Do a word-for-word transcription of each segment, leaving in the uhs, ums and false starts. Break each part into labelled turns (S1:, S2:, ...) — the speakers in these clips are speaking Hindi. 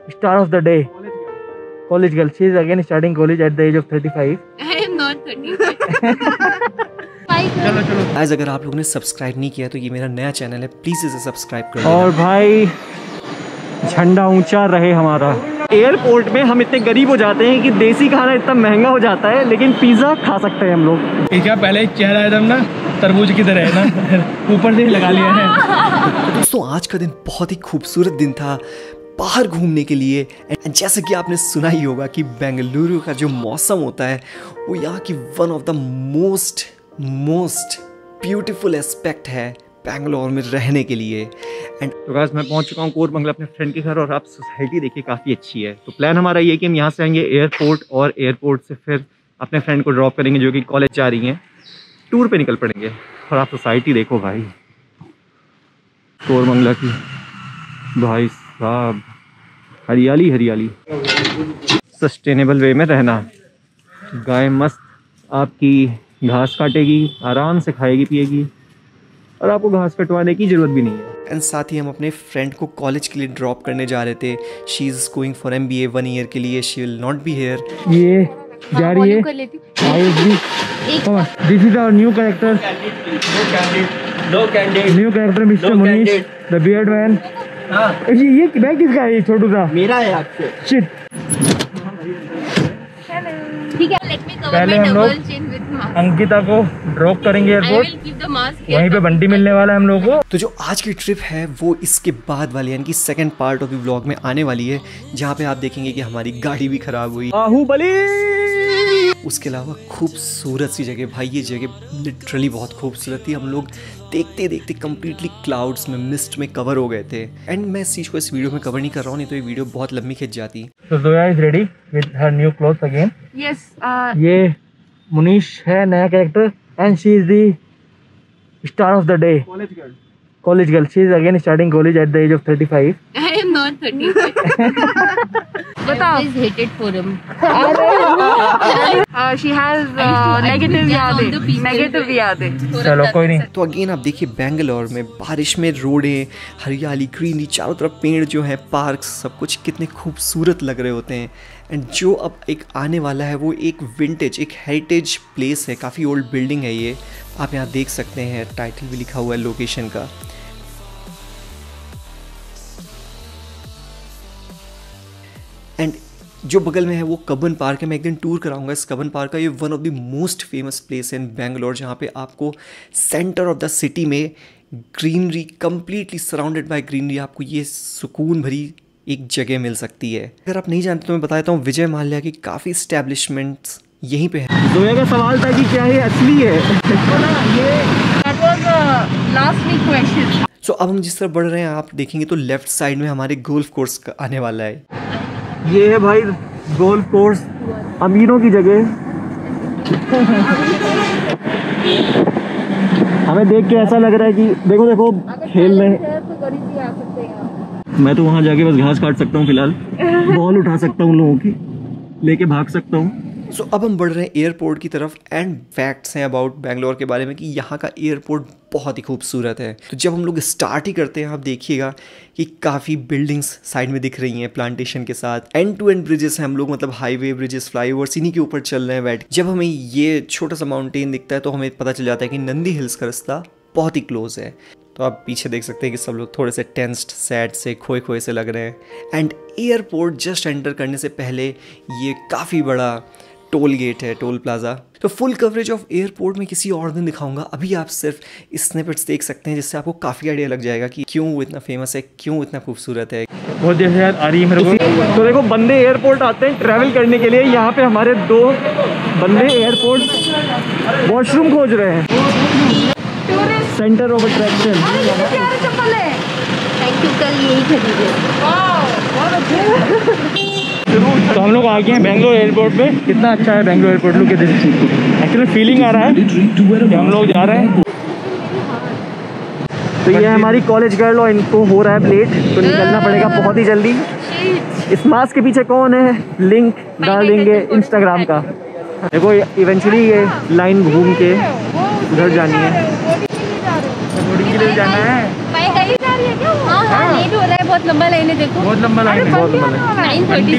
S1: Star of the day. College girl. She is again starting college at the age of thirty-five.
S2: I am not thirty-five.
S1: चलो चलो।
S3: आज अगर आप लोगों ने सब्सक्राइब नहीं किया तो ये मेरा नया चैनल है, प्लीज इसे सब्सक्राइब कर देना।
S1: और भाई झंडा ऊंचा रहे हमारा। एयरपोर्ट में हम इतने गरीब हो जाते हैं कि देसी खाना इतना महंगा हो जाता है, लेकिन पिज्जा खा सकते हैं हम लोग।
S4: क्या पहले चेहरा एकदम ना तरबूज की तरह है ना, ऊपर से लगा लिया है।
S3: तो दोस्तों आज का दिन बहुत ही खूबसूरत दिन था बाहर घूमने के लिए। एंड जैसे कि आपने सुना ही होगा कि बेंगलुरु का जो मौसम होता है वो यहाँ की one of the most most beautiful aspect है बेंगलोर में रहने के लिए।
S1: एंड तो गाइस मैं पहुंच चुका हूँ कोरमंगल अपने फ्रेंड के घर, और आप सोसाइटी देखिए काफ़ी अच्छी है। तो प्लान हमारा ये है कि हम यहाँ से आएंगे एयरपोर्ट, और एयरपोर्ट से फिर अपने फ्रेंड को ड्रॉप करेंगे जो कि कॉलेज जा रही हैं, टूर पे निकल पड़ेंगे। और आप सोसाइटी देखो भाई कोरमंगला की, भाई साहब हरियाली हरियाली। सस्टेनेबल वे में रहना, गाय मस्त आपकी घास काटेगी, आराम से खाएगी पिएगी, और आपको घास कटवाने की ज़रूरत भी नहीं है।
S3: एंड साथ ही हम अपने फ्रेंड को कॉलेज के लिए ड्रॉप करने जा रहे थे। She is going for M B A one year के लिए, she will not be here.
S1: ये जा रही है this is our new character, new character mister Munish the beard man. ये ये बैग किसका है? ये छोटू सा मेरा है आपसे। शिट
S2: ठीक है, लेट मी कवर
S1: पहले
S2: माय
S1: हम लोग
S2: double chin with mask.
S1: Ankita को ड्रॉप करेंगे
S2: I will
S1: airport,
S2: keep the mask.
S1: वहीं पे बंटी मिलने वाला है हम लोग को।
S3: तो जो आज की ट्रिप है वो इसके बाद वाली यानी कि second part of the vlog में आने वाली है, जहाँ पे आप देखेंगे कि हमारी गाड़ी भी खराब हुई।
S1: बाहुबली।
S3: उसके अलावा खूबसूरत सी जगह, भाई ये जगह लिटरली बहुत खूबसूरत थी। हम लोग देखते देखते कंप्लीटली क्लाउड्स में, मिस्ट में कवर हो गए थे। एंड मैं इस चीज़ को इस वीडियो में कवर नहीं कर रहा हूँ, नहीं तो ये वीडियो बहुत लंबी खिंच जाती।
S1: So Zoya is ready with her new clothes again.
S2: Yes,
S1: ये मुनीश है नया कैरेक्टर, and she is the star of the day. College girl. College girl. She is again starting college at the age of thirty-five.
S2: I am not thirty-five. बताओ। Please hate it for him.
S5: She has negative यादें, negative यादें।
S1: चलो कोई नहीं।
S3: तो अगेन आप देखिए बेंगलोर में बारिश में रोडें, हरियाली, ग्रीनरी, चारों तरफ पेड़ जो हैं, पार्क, सब कुछ कितने खूबसूरत लग रहे होते हैं। एंड जो अब एक आने वाला है वो एक विंटेज, एक हेरिटेज प्लेस है, काफ़ी ओल्ड बिल्डिंग है ये। आप यहाँ देख सकते हैं, टाइटल भी लिखा हुआ है लोकेशन का। एंड जो बगल में है वो कब्बन पार्क है। मैं एक दिन टूर कराऊंगा इस कब्बन पार्क का। ये one of the most famous place है इन बेंगलोर, जहाँ पे आपको सेंटर ऑफ द सिटी में greenery, completely surrounded by greenery, आपको ये सुकून भरी एक जगह मिल सकती है। अगर आप नहीं जानते तो मैं बताता हूँ, विजय माल्या की काफ़ी इस्टेब्लिशमेंट्स यहीं पे है।
S1: जोया का सवाल था कि क्या ये असली है?
S3: सो so, अब हम जिस तरफ बढ़ रहे हैं आप देखेंगे तो लेफ्ट साइड में हमारे गोल्फ कोर्स आने वाला है।
S1: ये है भाई गोल्फ कोर्स, अमीरों की जगह। हमें देख के ऐसा लग रहा है कि देखो देखो खेल रहे। मैं तो वहां जाके बस घास काट सकता हूँ फिलहाल, बॉल उठा सकता हूँ, लोगों की लेके भाग सकता हूँ।
S3: सो so, अब हम बढ़ रहे हैं एयरपोर्ट की तरफ। एंड फैक्ट्स हैं अबाउट बेंगलोर के बारे में कि यहाँ का एयरपोर्ट बहुत ही खूबसूरत है। तो जब हम लोग स्टार्ट ही करते हैं, आप देखिएगा कि काफ़ी बिल्डिंग्स साइड में दिख रही हैं प्लांटेशन के साथ। एंड टू एंड ब्रिजेस हैं, हम लोग मतलब हाईवे ब्रिजेस, फ्लाईओवर्स, इन्हीं के ऊपर चल रहे हैं बैठ। जब हमें ये छोटा सा माउंटेन दिखता है तो हमें पता चल जाता है कि नंदी हिल्स का रास्ता बहुत ही क्लोज है। तो आप पीछे देख सकते हैं कि सब लोग थोड़े से टेंस्ड, सैड से, खोए खोए से लग रहे हैं। एंड एयरपोर्ट जस्ट एंटर करने से पहले ये काफ़ी बड़ा टोल गेट है, टोल प्लाजा। तो फुल कवरेज ऑफ एयरपोर्ट में किसी और दिन दिखाऊंगा। अभी आप सिर्फ स्निपेट्स देख सकते हैं, जिससे आपको काफ़ी आइडिया लग जाएगा कि क्यों वो इतना फेमस है, क्यों इतना खूबसूरत है।
S1: बहुत देर से याद आ रही है मेरे को। तो देखो बंदे एयरपोर्ट आते हैं ट्रैवल करने के लिए, यहाँ पे हमारे दो बंदे एयरपोर्ट वॉशरूम खोज रहे हैं। Centre of attraction.
S2: कल यही खरीदे।
S1: तो हम लोग आ गए हैं बेंगलोर एयरपोर्ट पे। कितना अच्छा है Bangalore airport, look at this. Actually feeling आ रहा है कि हम लोग जा रहे हैं। तो ये हमारी कॉलेज गर्ल, और इनको हो रहा है लेट, तो निकलना पड़ेगा बहुत ही जल्दी। इस मास्क के पीछे कौन है, लिंक डाल देंगे इंस्टाग्राम का। देखो इवेंचुअली ये लाइन घूम के उधर जानी है, बोर्डिंग के लिए जाना है।
S2: हाँ हाँ, लेट हो रहा है बहुत बहुत लंबा लाइन है, देखो
S4: बहुत लंबा लाइन है, बहुत लंबा लाइन।
S2: नाइन थर्टी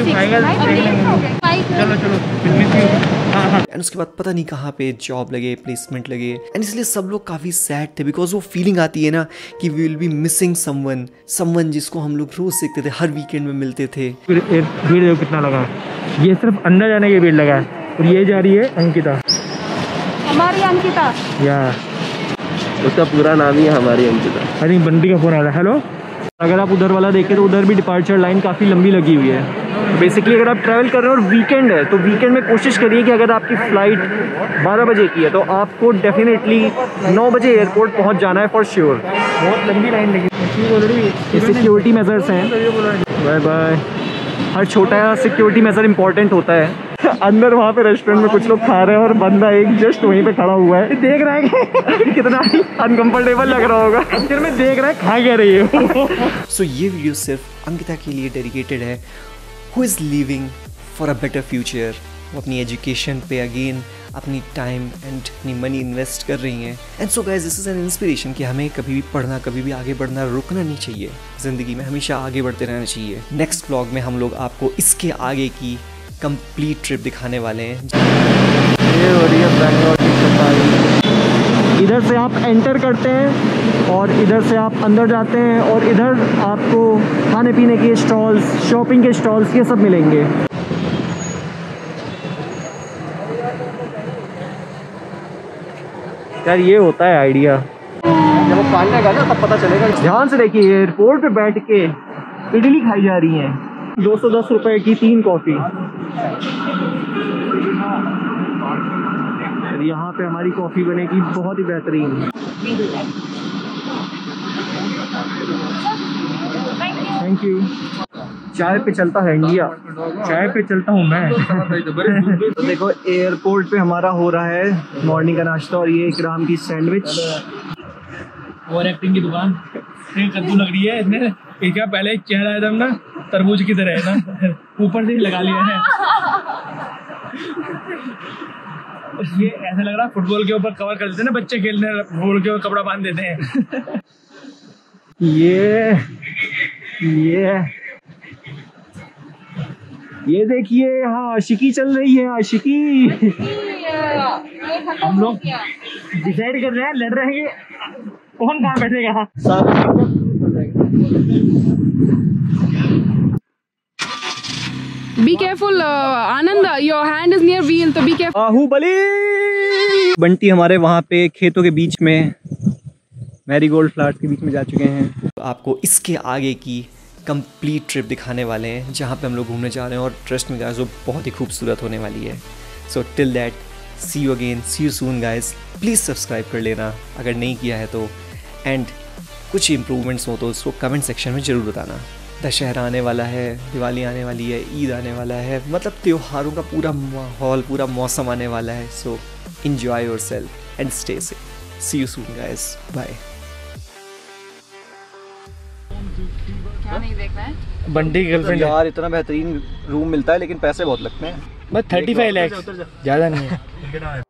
S4: चलो चलो हाँ हाँ।
S3: एंड उसके बाद पता नहीं कहाँ पे जॉब लगे, प्लेसमेंट लगे, एंड इसलिए सब लोग काफ़ी सैड थे बिकॉज वो फीलिंग आती है ना कि we will be missing someone someone जिसको हम लोग रोज देखते थे, हर वीकेंड में मिलते थे।
S4: फिर भीड़ देखो कितना लगा है, ये सिर्फ अंदर जाने की भीड़ लगा है और ये जा रही है अंकिता,
S5: हमारी अंकिता।
S4: या
S1: उसका पूरा नाम ही है हमारी अंकिता।
S4: आई थिंक बंटी का फोन आ रहा है। हेलो,
S1: अगर आप उधर वाला देखें तो उधर भी डिपार्चर लाइन काफ़ी लंबी लगी हुई है। बेसिकली अगर आप ट्रैवल कर रहे हो और वीकेंड है तो वीकेंड में कोशिश करिए कि अगर आपकी फ़्लाइट बारह बजे की है तो आपको डेफिनेटली नौ बजे एयरपोर्ट पहुंच जाना है फॉर श्योर।
S4: बहुत लंबी लाइन लगी ऑलरेडी।
S1: ये सिक्योरिटी मेजर्स हैं। Bye bye. हर छोटा सिक्योरिटी मेजर इंपॉर्टेंट होता है। अंदर वहाँ पे रेस्टोरेंट में कुछ लोग खा रहे हैं और बंदा एक जस्ट वहीं पे खड़ा हुआ है, देख रहा है कि कितना अनकंफर्टेबल लग रहा होगा, फिर में देख रहा है खा क्या रही है।
S3: सो ये वीडियो सिर्फ अंकिता के लिए डेडिकेटेड है, who is living for a better future. वो अपनी एजुकेशन पे अगेन अपनी टाइम एंड अपनी मनी इन्वेस्ट कर रही हैं। And so guys, this is an inspiration कि हमें कभी भी पढ़ना, कभी भी आगे बढ़ना, रुकना नहीं चाहिए। ज़िंदगी में हमेशा आगे बढ़ते रहना चाहिए। नेक्स्ट ब्लॉग में हम लोग आपको इसके आगे की कंप्लीट ट्रिप दिखाने वाले हैं।
S1: ये हो रही है बैंगलोर की सफारी। इधर से आप एंटर करते हैं और इधर से आप अंदर जाते हैं और इधर आपको खाने पीने के स्टॉल्स, शॉपिंग के स्टॉल्स, ये सब मिलेंगे। यार ये होता है आइडिया, जब वो काटने का ना तब पता चलेगा। ध्यान से देखिए, एयरपोर्ट पे बैठ के इडली खाई जा रही है, दो सौ दस रुपए की तीन कॉफ़ी। यहाँ पे हमारी कॉफ़ी बनेगी बहुत ही बेहतरीन। Thank you. चाय पे चलता है इंडिया,
S4: चाय पे चलता हूँ मैं।
S1: तो देखो एयरपोर्ट पे हमारा हो रहा है मॉर्निंग का नाश्ता और ये इकराम की सैंडविच।
S4: और एक्टिंग की दुकान कद्दू लग रही है इसमें। क्या पहले चेहरा एकदम ना तरबूज की तरह है ना, ऊपर से ही लगा लिया है। ये ऐसा लग रहा है फुटबॉल के ऊपर कवर कर देते हैं ना बच्चे खेलने, फुटबॉल के ऊपर कपड़ा बांध देते हैं।
S1: ये ये ये देखिए, हाँ आशिकी चल रही है, आशिकी।
S4: हम लोग डिसाइड कर रहे हैं, लड़ रहे हैं कौन कहाँ बैठेगा।
S5: Be careful, uh, Anand. Your hand is near wheel, so be careful.
S1: Baahubali. Bunty हमारे वहाँ पे खेतों के बीच में मैरीगोल्ड फ्लावर्स के बीच में जा चुके हैं।
S3: तो आपको इसके आगे की कंप्लीट ट्रिप दिखाने वाले हैं, जहाँ पे हम लोग घूमने जा रहे हैं और ट्रस्ट में गाइस वो बहुत ही खूबसूरत होने वाली है। So till that, see you again, see you soon guys. Please subscribe कर लेना अगर नहीं किया है तो, एंड कुछ इम्प्रूवमेंट्स हो तो उसको कमेंट सेक्शन में ज़रूर बताना। दशहरा आने वाला है, दिवाली आने वाली है, ईद आने वाला है, मतलब त्योहारों का पूरा माहौल, पूरा मौसम आने वाला है। So enjoy yourself and stay safe. See you soon guys, bye.
S5: क्या नहीं देखना है?
S4: बंटी की गर्लफ्रेंड
S1: यार इतना बेहतरीन रूम मिलता है लेकिन पैसे बहुत लगते हैं।
S4: बस थर्टी फाइव लैक्स, ज़्यादा नहीं है।